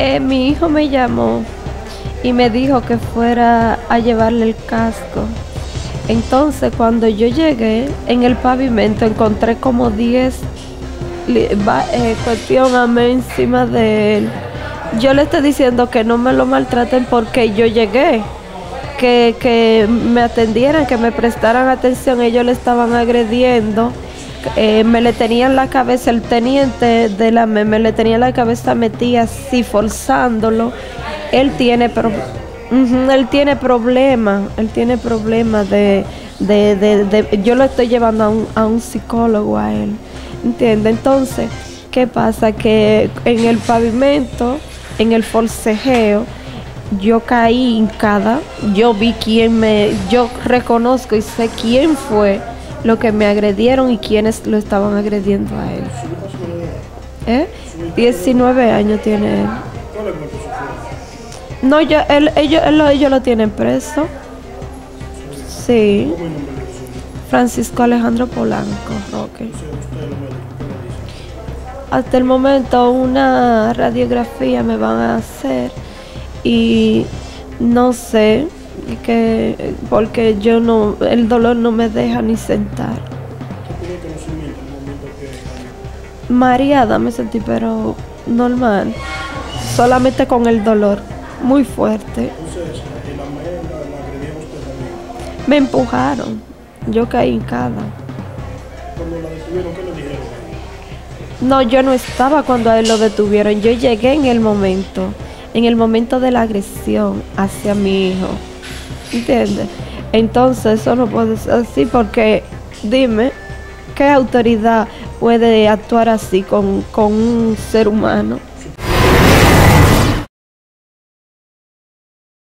Mi hijo me llamó y me dijo que fuera a llevarle el casco. Entonces, cuando yo llegué, en el pavimento encontré como 10 cuestiones encima de él. Yo le estoy diciendo que no me lo maltraten porque yo llegué, que me atendieran, que me prestaran atención. Ellos le estaban agrediendo, me le tenían la cabeza, el teniente de la me le tenía la cabeza metida así, forzándolo. Él tiene problemas yo lo estoy llevando a un psicólogo a él, ¿entiende? Entonces, ¿qué pasa? Que en el pavimento, en el forcejeo, yo caí hincada, yo reconozco y sé quién fue lo que me agredieron y quiénes lo estaban agrediendo a él. 19 años tiene él. No, ellos lo tienen preso. Sí. Francisco Alejandro Polanco Roque. Hasta el momento una radiografía me van a hacer y no sé, porque el dolor no me deja ni sentar. Mareada me sentí, pero normal, solamente con el dolor muy fuerte. Me empujaron, yo caí hincada. Cuando la detuvieron, ¿qué le dijeron? No, yo no estaba cuando a él lo detuvieron. Yo llegué en el momento de la agresión hacia mi hijo. ¿Entiendes? Entonces eso no puede ser así porque, dime, ¿qué autoridad puede actuar así con un ser humano?